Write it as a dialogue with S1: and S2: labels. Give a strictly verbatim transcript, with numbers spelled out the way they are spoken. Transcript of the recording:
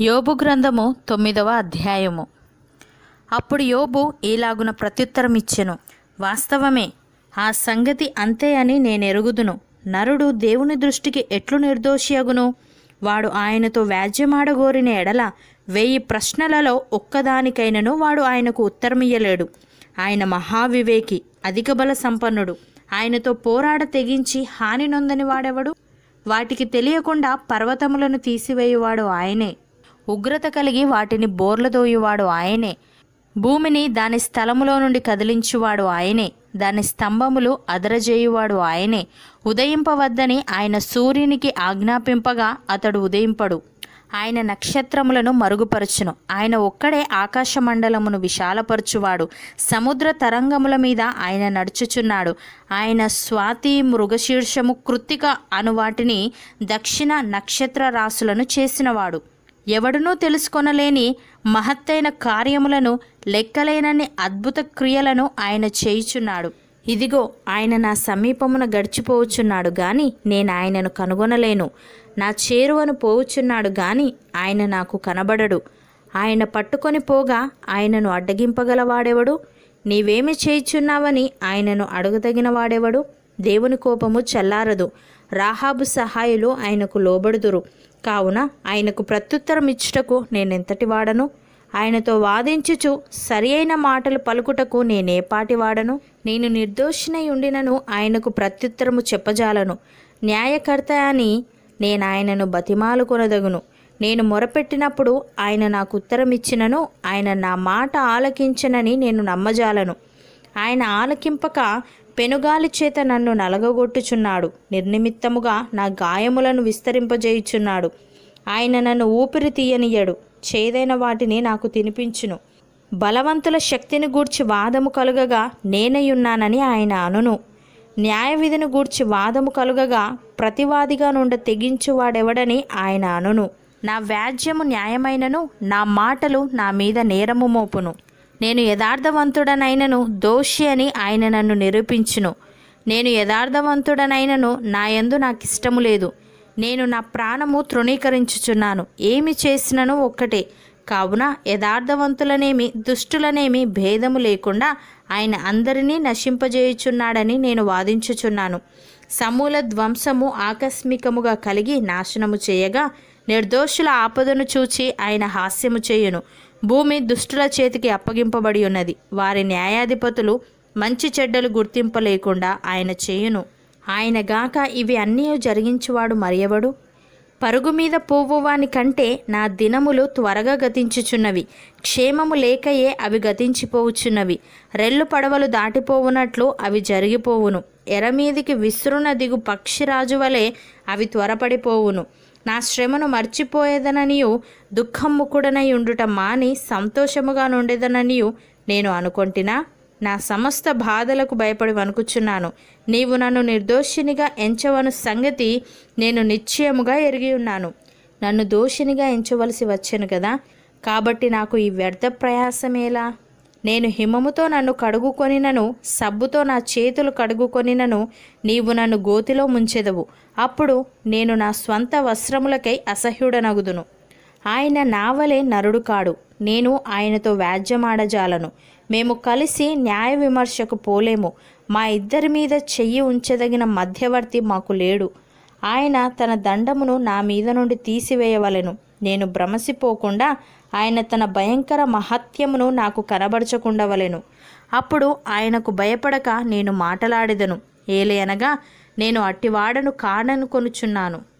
S1: యోబు గ్రంథము తొమ్మిదవ అధ్యాయము. అప్పుడు యోబు ఈలాగున ప్రత్యుత్తరం ఇచ్చెను. వాస్తవమే, ఆ సంగతి అంతే అని నేనెరుగుదును. నరుడు దేవుని దృష్టికి ఎట్లు నిర్దోషియగును? వాడు ఆయనతో వ్యాజ్యమాడగోరిన ఎడల వెయ్యి ప్రశ్నలలో ఒక్కదానికైనను వాడు ఆయనకు ఉత్తరమియ్యలేడు. ఆయన మహావివేకి, అధిక బల సంపన్నుడు. ఆయనతో పోరాడ తెగించి హాని నొందని వాడెవడు? వాటికి తెలియకుండా పర్వతములను తీసివేయువాడు ఆయనే. ఉగ్రత కలిగి వాటిని బోర్లదోయువాడు ఆయనే. భూమిని దాని స్థలములో నుండి కదిలించువాడు ఆయనే. దాని స్తంభములు అదరజేయువాడు ఆయనే. ఉదయింపవద్దని ఆయన సూర్యునికి ఆజ్ఞాపింపగా అతడు ఉదయింపడు. ఆయన నక్షత్రములను మరుగుపరచును. ఆయన ఒక్కడే ఆకాశ మండలమును విశాలపరచువాడు. సముద్ర తరంగముల మీద ఆయన నడుచుచున్నాడు. ఆయన స్వాతి, మృగశీర్షము, కృత్తిక అను వాటిని దక్షిణ నక్షత్ర రాశులను చేసినవాడు. ఎవడునూ తెలుసుకొనలేని మహత్తైన కార్యములను, లెక్కలేనన్ని అద్భుత క్రియలను ఆయన చేయుచున్నాడు. ఇదిగో, ఆయన నా సమీపమున గడిచిపోవచ్చున్నాడు గాని నేను ఆయనను కనుగొనలేను. నా చేరువను పోవుచున్నాడు గాని ఆయన నాకు కనబడడు. ఆయన పట్టుకొని పోగా ఆయనను అడ్డగింపగలవాడెవడు? నీవేమి చేయుచున్నావని ఆయనను అడుగదగిన వాడెవడు? దేవుని కోపము చల్లారదు. రాహాబు సహాయులు ఆయనకు లోబడుదురు. కావున ఆయనకు ప్రత్యుత్తరం ఇచ్చుటకు నేనెంతటి వాడను? ఆయనతో వాదించుచు సరి అయిన మాటలు పలుకుటకు నేనేపాటి వాడను? నేను నిర్దోషినై ఉండినను ఆయనకు ప్రత్యుత్తరము చెప్పజాలను. న్యాయకర్త అని నేను ఆయనను బతిమాలు కొనదగును. నేను మొరపెట్టినప్పుడు ఆయన నాకు ఉత్తరం ఇచ్చినను ఆయన నా మాట ఆలకించనని నేను నమ్మజాలను. ఆయన ఆలకింపక పెనుగాలి చేత నన్ను నలగగొట్టుచున్నాడు. నిర్నిమిత్తముగా నా గాయములను విస్తరింపజేయుచున్నాడు. ఆయన నన్ను ఊపిరి తీయనియ్యడు. చేదైన వాటిని నాకు తినిపించును. బలవంతుల శక్తిని గూర్చి వాదము కలుగగా నేనయున్నానని ఆయన అనును. న్యాయ విధిని గూర్చి వాదము కలుగగా ప్రతివాదిగా నుండి తెగించువాడెవడని ఆయన అనును. నా వ్యాజ్యము న్యాయమైనను నా మాటలు నా మీద నేరము మోపును. నేను యథార్థవంతుడనైనను దోషి అని ఆయన నన్ను నిరూపించును. నేను యథార్థవంతుడనైనను నా యందు నాకిష్టము లేదు. నేను నా ప్రాణము తృణీకరించుచున్నాను. ఏమి చేసినను ఒక్కటే. కావున యథార్థవంతులనేమి దుష్టులనేమి భేదము లేకుండా ఆయన అందరినీ నశింపజేయుచున్నాడని నేను వాదించుచున్నాను. సమూల ధ్వంసము ఆకస్మికముగా కలిగి నాశనము చేయగా నిర్దోషుల ఆపదను చూచి ఆయన హాస్యము చేయును. భూమి దుష్టుల చేతికి అప్పగింపబడి ఉన్నది. వారి న్యాయాధిపతులు మంచి చెడ్డలు గుర్తింపలేకుండా ఆయన చేయును. ఆయన గాక ఇవి అన్నీ జరిగించువాడు మరియవడు? పరుగు మీద పోవువాని కంటే నా దినములు త్వరగా గతించుచున్నవి. క్షేమము లేకయే అవి గతించిపోవుచున్నవి. రెల్లు పడవలు దాటిపోవునట్లు అవి జరిగిపోవును. ఎరమీదికి విసురున దిగు పక్షిరాజు వలె అవి త్వరపడిపోవును. నా శ్రమను మర్చిపోయేదననియు దుఃఖముకుడనై ఉండుట మాని సంతోషముగా నుండేదననియు నేను అనుకొంటినా? నా సమస్త బాధలకు భయపడి వణుకుచున్నాను. నీవు నన్ను నిర్దోషినిగా ఎంచవను సంగతి నేను నిశ్చయముగా ఎరిగి ఉన్నాను. నన్ను దోషినిగా ఎంచవలసి వచ్చాను కదా, కాబట్టి నాకు ఈ వ్యర్థ ప్రయాసమేలా? నేను హిమముతో నన్ను కడుగుకొనినను సబ్బుతో నా చేతులు కడుగుకొనినను నీవు నన్ను గోతిలో ముంచెదవు. అప్పుడు నేను నా స్వంత వస్త్రములకై అసహ్యుడనగుదును. ఆయన నావలే నరుడు కాడు. నేను ఆయనతో వ్యాజ్యమాడజాలను. మేము కలిసి న్యాయ విమర్శకు పోలేము. మా ఇద్దరి మీద చెయ్యి ఉంచదగిన మధ్యవర్తి మాకు లేడు. ఆయన తన దండమును నా మీద నుండి తీసివేయవలెను. నేను భ్రమసిపోకుండా ఆయన తన భయంకర మహత్యమును నాకు కనబరచకుండవలెను. అప్పుడు ఆయనకు భయపడక నేను మాటలాడెదను. ఏలయనగా నేను అట్టివాడను కాననుకొనుచున్నాను.